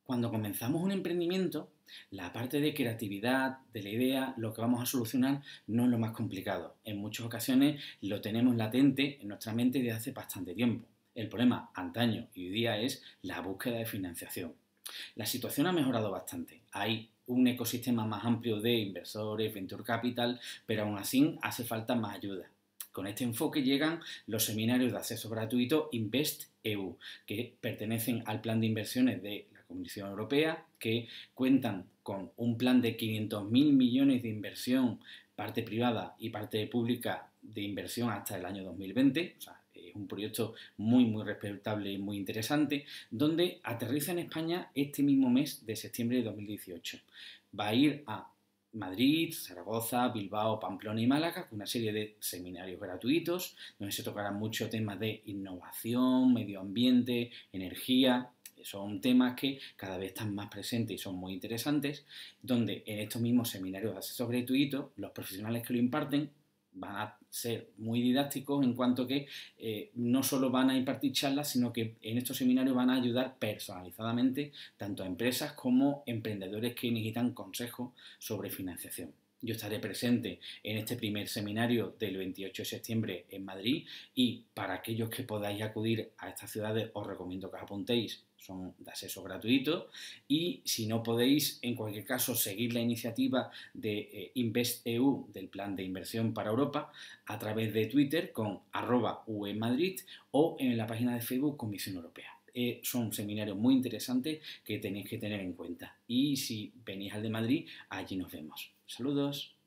Cuando comenzamos un emprendimiento, la parte de creatividad, de la idea, lo que vamos a solucionar no es lo más complicado. En muchas ocasiones lo tenemos latente en nuestra mente desde hace bastante tiempo. El problema antaño y hoy día es la búsqueda de financiación. La situación ha mejorado bastante. Hay un ecosistema más amplio de inversores, venture capital, pero aún así hace falta más ayuda. Con este enfoque llegan los seminarios de acceso gratuito InvestEU, que pertenecen al plan de inversiones de la Comisión Europea, que cuentan con un plan de 500.000 millones de inversión, parte privada y parte pública de inversión hasta el año 2020. O sea, es un proyecto muy respetable y muy interesante, donde aterriza en España este mismo mes de septiembre de 2018. Va a ir a Madrid, Zaragoza, Bilbao, Pamplona y Málaga, con una serie de seminarios gratuitos, donde se tocarán muchos temas de innovación, medio ambiente, energía. Son temas que cada vez están más presentes y son muy interesantes, donde en estos mismos seminarios de acceso gratuito, los profesionales que lo imparten van a ser muy didácticos en cuanto que no solo van a impartir charlas, sino que en estos seminarios van a ayudar personalizadamente tanto a empresas como emprendedores que necesitan consejos sobre financiación. Yo estaré presente en este primer seminario del 28 de septiembre en Madrid y para aquellos que podáis acudir a estas ciudades os recomiendo que os apuntéis, son de acceso gratuito y si no podéis, en cualquier caso, seguir la iniciativa de InvestEU del Plan de Inversión para Europa a través de Twitter con @uemadrid o en la página de Facebook Comisión Europea. Son seminarios muy interesantes que tenéis que tener en cuenta. Y si venís al de Madrid, allí nos vemos. Saludos.